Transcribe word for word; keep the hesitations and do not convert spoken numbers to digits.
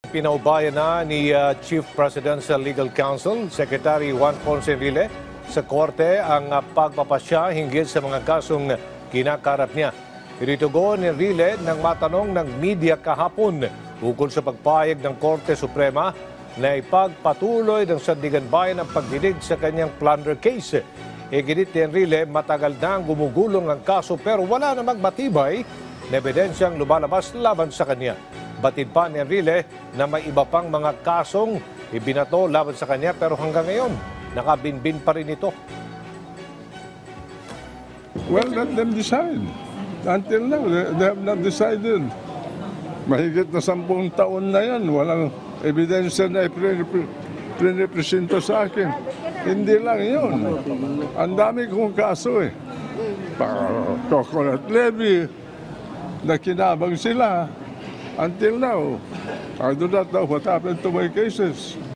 Pinaubayan na ni uh, Chief Presidential Legal Counsel, Secretary Juan Ponce Enrile, sa korte ang uh, pagpapasya hinggil sa mga kasong kinakarap niya. Iritugon ni Enrile nang matanong ng media kahapon ukol sa pagpayag ng Korte Suprema na ipagpatuloy ng Sandigan Bayan ang pagdinig sa kanyang plunder case. Iginit ni Enrile, matagal na ang gumugulong ang kaso pero wala namang matibay na ebidensyang lumalabas laban sa kanya. Batid pa ni Enrile na may iba pang mga kasong ibinato laban sa kanya pero hanggang ngayon, nakabinbin pa rin ito. Well, let them decide. Until now, they, they have not decided. Mahigit na sampung taon na yan, walang ebidensya na ipinipresento sa akin. Hindi lang yun. Ang dami kong kaso eh. Para coconut levy, na kinabang sila. Until now, I do not know what happened to my cases.